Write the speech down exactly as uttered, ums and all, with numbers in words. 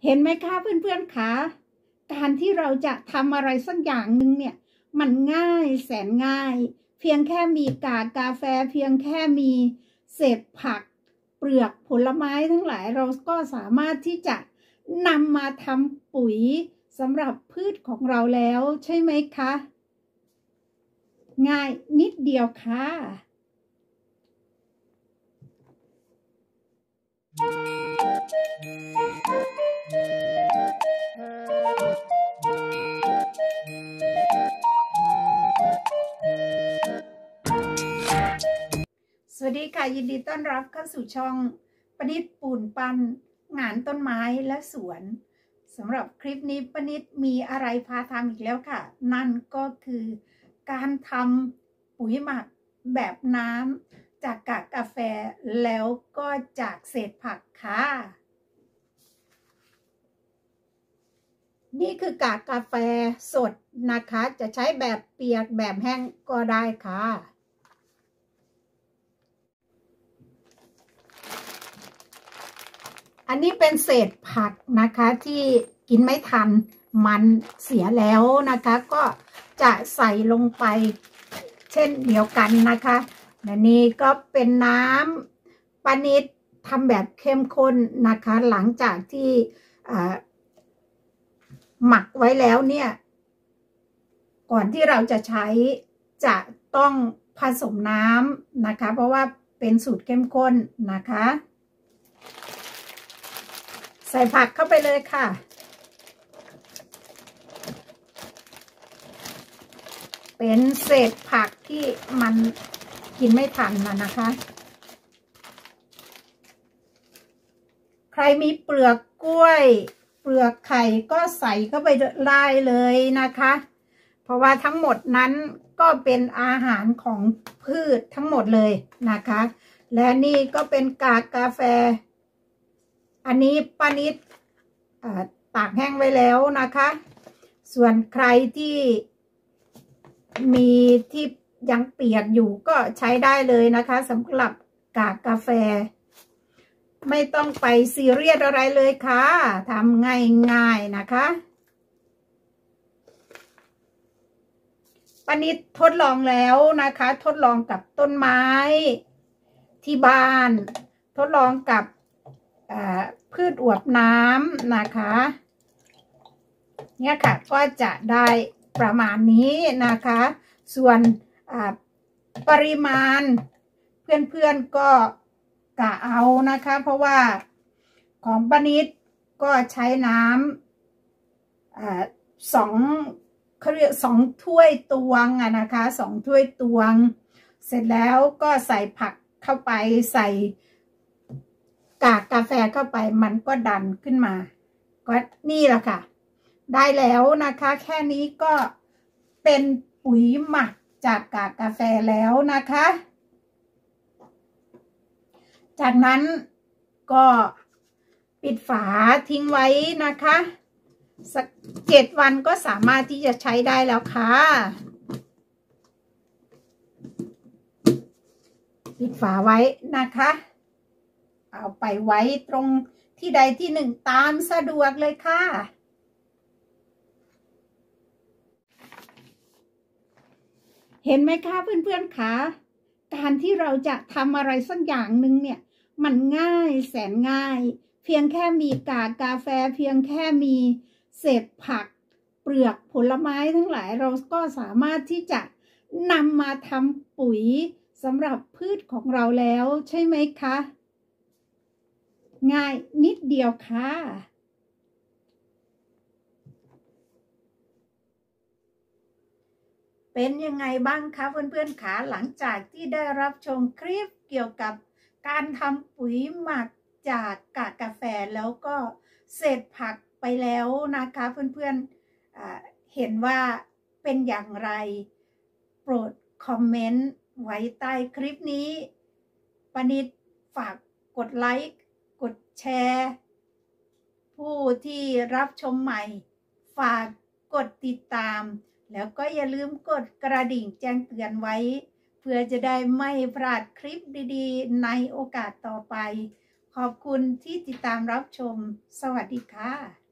เห็นไหมคะเพื่อนๆคะการที่เราจะทำอะไรสักอย่างหนึ่งเนี่ยมันง่ายแสนง่ายเพียงแค่มีกากกาแฟเพียงแค่มีเศษผักเปลือกผลไม้ทั้งหลายเราก็สามารถที่จะนำมาทำปุ๋ยสำหรับพืชของเราแล้วใช่ไหมคะง่ายนิดเดียวค่ะสวัสดีค่ะยินดีต้อนรับเข้าสู่ช่องปนิดปูนปันงานต้นไม้และสวนสำหรับคลิปนี้ปนิดมีอะไรพาทำอีกแล้วค่ะนั่นก็คือการทำปุ๋ยหมักแบบน้ำจากกากกาแฟแล้วก็จากเศษผักค่ะนี่คือกากกาแฟสดนะคะจะใช้แบบเปียกแบบแห้งก็ได้ค่ะอันนี้เป็นเศษผักนะคะที่กินไม่ทันมันเสียแล้วนะคะก็จะใส่ลงไปเช่นเดียวกันนะคะและนี่ก็เป็นน้ำปานิดทำแบบเข้มข้นนะคะหลังจากที่หมักไว้แล้วเนี่ยก่อนที่เราจะใช้จะต้องผสมน้ำนะคะเพราะว่าเป็นสูตรเข้มข้นนะคะใส่ผักเข้าไปเลยค่ะเป็นเศษผักที่มันกินไม่ทันนะนะคะใครมีเปลือกกล้วยเปลือกไข่ก็ใส่เข้าไปได้เลยนะคะเพราะว่าทั้งหมดนั้นก็เป็นอาหารของพืชทั้งหมดเลยนะคะและนี่ก็เป็นกากกาแฟอันนี้ป้านิดตากแห้งไว้แล้วนะคะส่วนใครที่มีที่ยังเปียกอยู่ก็ใช้ได้เลยนะคะสำหรับกากกาแฟไม่ต้องไปซีเรียสอะไรเลยค่ะทำง่ายๆนะคะป้านิดทดลองแล้วนะคะทดลองกับต้นไม้ที่บ้านทดลองกับพืชอวบน้ำนะคะเนี่ยค่ะก็จะได้ประมาณนี้นะคะส่วนปริมาณเพื่อนๆก็กะเอานะคะเพราะว่าของป้านิดก็ใช้น้ำสองเขาเรียกสองถ้วยตวงอะนะคะสองถ้วยตวงเสร็จแล้วก็ใส่ผักเข้าไปใส่กากกาแฟเข้าไปมันก็ดันขึ้นมาก็นี่แหละค่ะได้แล้วนะคะแค่นี้ก็เป็นปุ๋ยหมักจากกากกาแฟแล้วนะคะจากนั้นก็ปิดฝาทิ้งไว้นะคะสักเจ็ดวันก็สามารถที่จะใช้ได้แล้วค่ะปิดฝาไว้นะคะเอาไปไว้ตรงที่ใดที่หนึ่งตามสะดวกเลยค่ะเห็นไหมคะเพื่อนๆคะการที่เราจะทำอะไรสักอย่างหนึ่งเนี่ยมันง่ายแสนง่ายเพียงแค่มีกากกาแฟเพียงแค่มีเศษผักเปลือกผลไม้ทั้งหลายเราก็สามารถที่จะนำมาทำปุ๋ยสำหรับพืชของเราแล้วใช่ไหมคะง่ายนิดเดียวค่ะเป็นยังไงบ้างคะเพื่อนๆคะหลังจากที่ได้รับชมคลิปเกี่ยวกับการทำปุ๋ยหมักจากกากกาแฟแล้วก็เศษผักไปแล้วนะคะเพื่อนๆเห็นว่าเป็นอย่างไรโปรดคอมเมนต์ไว้ใต้คลิปนี้ปนิดฝากกดไลค์กดแชร์ผู้ที่รับชมใหม่ฝากกดติดตามแล้วก็อย่าลืมกดกระดิ่งแจ้งเตือนไว้เพื่อจะได้ไม่พลาดคลิปดีๆในโอกาสต่อไปขอบคุณที่ติดตามรับชมสวัสดีค่ะ